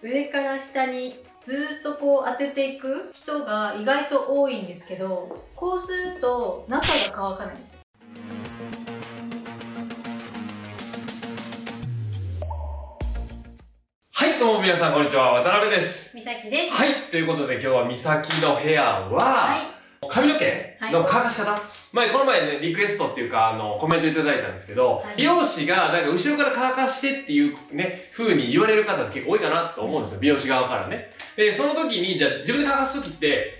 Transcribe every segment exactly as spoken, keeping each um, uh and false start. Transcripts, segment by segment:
上から下にずーっとこう当てていく人が意外と多いんですけど、こうすると中が乾かないんです。 はい、どうも皆さんこんにちは、渡辺です。 みさきです。 はい、ということで今日はみさきの部屋は、 はい、 髪の毛の乾かし方、はい、前この前ね、リクエストっていうか、あの、コメントいただいたんですけど、はい、美容師がなんか後ろから乾かしてっていうね、風に言われる方って結構多いかなと思うんですよ、美容師側からね。で、その時に、じゃあ自分で乾かす時って、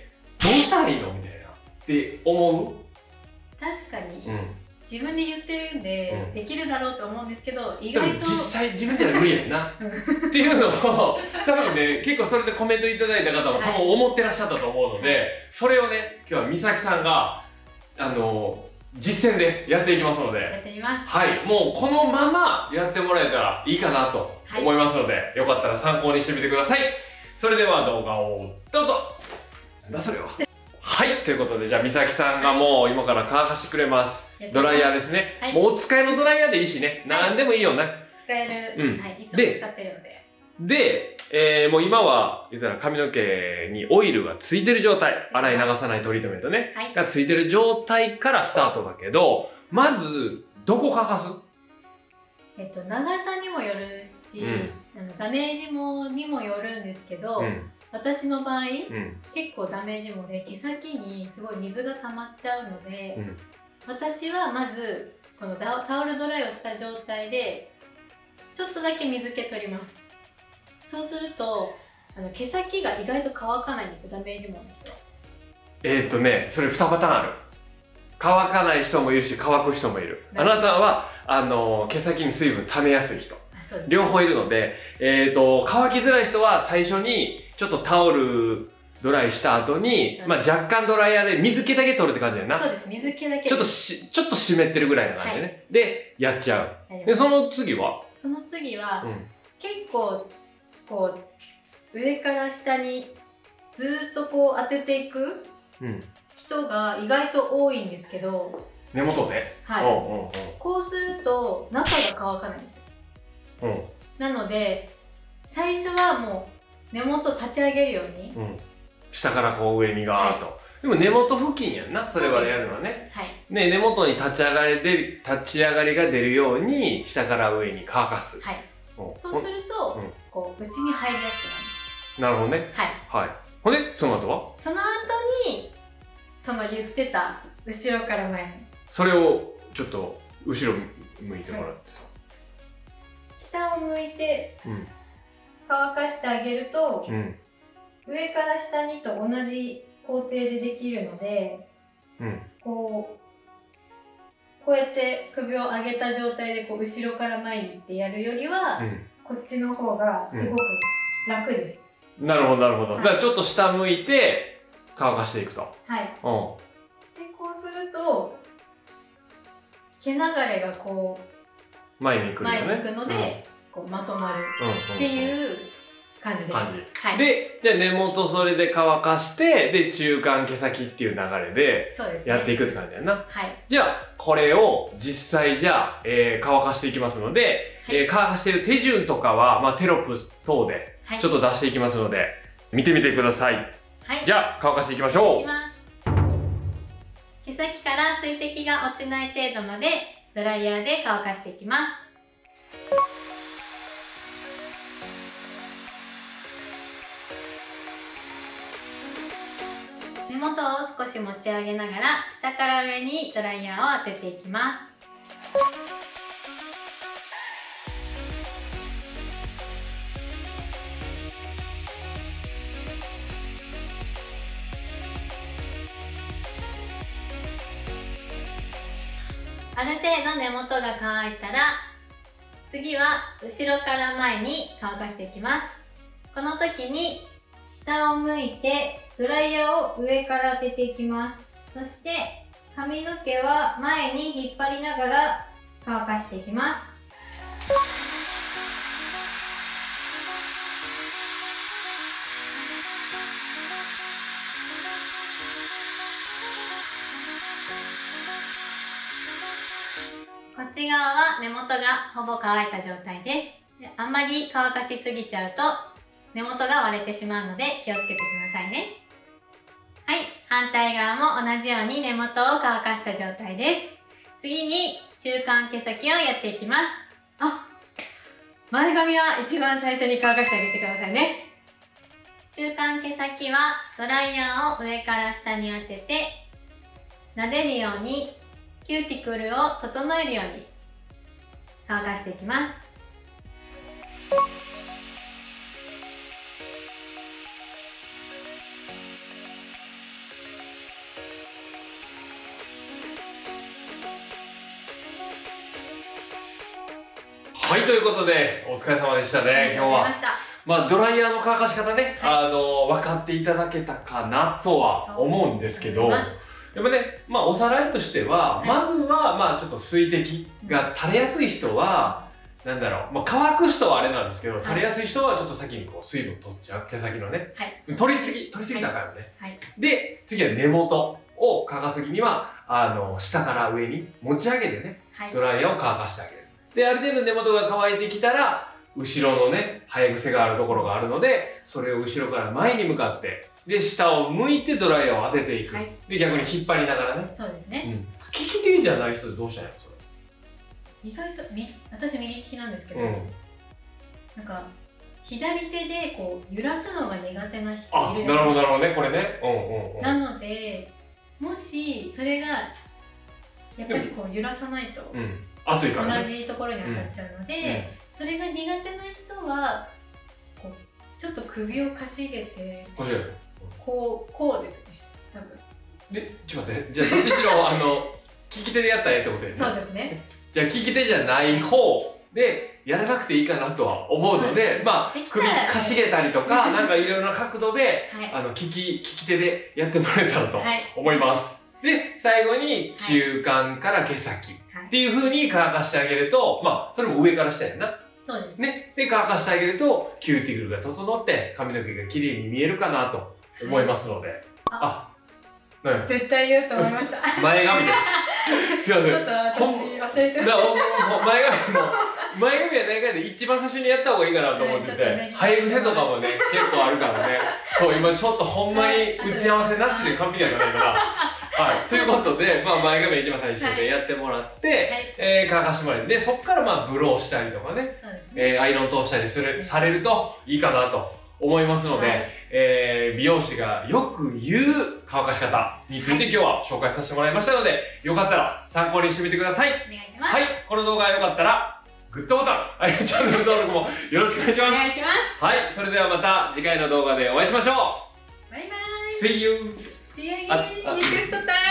どうしたらいいのみたいな。って思う？ 確かに。 うん、 自分で言ってるんで、うん、できるだろうと思うんですけど、意外と実際自分では無理やんなっていうのを多分ね、結構それでコメントいただいた方も多分思ってらっしゃったと思うので、はい、それをね、今日はみさきさんがあの実践でやっていきますので、 やってみます。 はい、もうこのままやってもらえたらいいかなと思いますので、はい、よかったら参考にしてみてください。それでは動画をどうぞ。なんだそれは。はい、ということで、じゃあみさきさんがもう今から乾かしてくれます。ドライヤーですね。はい、もうお使いのドライヤーでいいしね。はい、何でもいいよね。 使える。うん。はい。いつも使ってるので。 で、えー、もう今は、言ったら髪の毛にオイルがついてる状態。洗い流さないトリートメントね。はい。がついてる状態からスタートだけど、まず、どこ乾かす？ えっと、長さにもよるし、うん、あのダメージもにもよるんですけど、うん、私の場合、うん、結構ダメージもで毛先にすごい水が溜まっちゃうので、うん、私はまずこのタオルドライをした状態でちょっとだけ水気取ります。そうするとあの毛先が意外と乾かないんですよ、ダメージもの人は。えーっとねそれにパターンある。乾かない人もいるし乾く人もいる。あなたはあの毛先に水分溜めやすい人、両方いるので、えーと乾きづらい人は最初にちょっとタオルドライした後に、まあ、若干ドライヤーで水気だけ取るって感じだよな。 そうです、水気だけ。 ちょっとしちょっと湿ってるぐらいな感じでね、はい、でやっちゃう。でその次はその次は、うん、結構こう上から下にずーっとこう当てていく人が意外と多いんですけど、 根元で、 はい、こうすると中が乾かないんですよ。うん、なので最初はもう根元立ち上げるように、うん、 下からこう上にガーッと、はい、でも根元付近やんな、それはやるのはね。はい、ね、根元に立ち上がりで立ち上がりが出るように下から上に乾かす。はい、 そうすると、うん、こう内に入りやすくなる。なるほどね。はい、はい、ほんでその後はその後にその言ってた後ろから前にそれをちょっと後ろ向いてもらってさ、はい、 下を向いて乾かしてあげると、うん、上から下にと同じ工程でできるので、うん、こうこうやって首を上げた状態でこう後ろから前にってやるよりは、うん、こっちの方がすごく楽です。 うん、なるほどなるほど。はい、だからちょっと下向いて乾かしていくと。はい。うん。 でこうすると毛流れがこう前に行くのね。 前に行くので、うん、こうまとまるっていう感じです。感じ。 はい。で、じゃあ根元それで乾かして、で中間毛先っていう流れでやっていくって感じだよな。はい。じゃあこれを実際じゃあ、えー、乾かしていきますので、はい、えー、乾かしている手順とかはまあテロップ等でちょっと出していきますので、はい、見てみてください。はい。じゃあ乾かしていきましょう。いきます。 毛先から水滴が落ちない程度までドライヤーで乾かしていきます。根元を少し持ち上げながら下から上にドライヤーを当てていきます。ある程度根元が乾いたら次は後ろから前に乾かしていきます。この時に下を向いてドライヤーを上から当てていきます。そして髪の毛は前に引っ張りながら乾かしていきます。こっち側は根元がほぼ乾いた状態です。であんまり乾かしすぎちゃうと根元が割れてしまうので気をつけてくださいね。はい、反対側も同じように根元を乾かした状態です。次に中間毛先をやっていきます。あ、前髪は一番最初に乾かしてあげてくださいね。中間毛先はドライヤーを上から下に当てて撫でるようにキューティクルを整えるように乾かしていきます。 はい、ということでお疲れ様でしたね、今日は。まあドライヤーの乾かし方ね、はい、あの分かっていただけたかなとは思うんですけど、でもね、まあおさらいとしては、はい、まずはまあちょっと水滴が垂れやすい人は、うん、なんだろう、まあ、乾く人はあれなんですけど、垂れやすい人はちょっと先にこう水分取っちゃう、毛先のね、はい、取りすぎ取りすぎたからね、はいはい、で次は根元を乾かす時にはあの下から上に持ち上げてね、はい、ドライヤーを乾かしてあげる。で、ある程度根元が乾いてきたら、後ろのね、生え癖があるところがあるので、それを後ろから前に向かって、で、下を向いてドライヤーを当てていく。はい、で、逆に引っ張りながらね。 そうですね。うん、 利き手じゃない人でどうしたらいいのそれ。意外と、み私右利きなんですけど、うん、なんか、左手でこう、揺らすのが苦手な人いるじゃないですか。 あ、なるほど、なるほどね、これね。うんうんうん。 なので、もし、それが、やっぱりこう、揺らさないと。うん、 熱いから、 ね、同じところに当たっちゃうので、うんうん、それが苦手な人はこうちょっと首をかしげてかしげるこうこうですね、多分。 でちょっと待って、じゃあどっちしろあの利き手でやったらええってことですね。 そうですね。 じゃあ利き手じゃない方でやらなくていいかなとは思うので、まあ首かしげたりとかなんかいろいろな角度で、はい、あの利き利き手でやってもらえたらと思います。はい、で最後に中間から毛先。はい、っていう風に乾かしてあげると、まあ、それも上から下やな。 そうですね。で、乾かしてあげると、キューティクルが整って、髪の毛が綺麗に見えるかなと思いますので。はい、あ、 あ絶対言うと思いました。 前髪です。すいません。 ちょっと私忘れてました。 前髪も、前髪は大概で一番最初にやった方がいいかなと思ってて、生え癖とかもね、結構あるからね。そう、今ちょっとほんまに打ち合わせなしで完璧やったないから。はい、ということで、まあ、前髪一番最初でやってもらって、はい、えー、乾かしてもらって、で、そこからまあブローしたりとかね、ねえー、アイロン通したりするされるといいかなと思いますので、はい、えー、美容師がよく言う乾かし方について今日は紹介させてもらいましたので、よかったら参考にしてみてください。お願いします。はい、この動画が良かったら、グッドボタン、はい、チャンネル登録もよろしくお願いします。お願いします。はい、それではまた次回の動画でお会いしましょう。 バイバイ。 See you! See you again next time!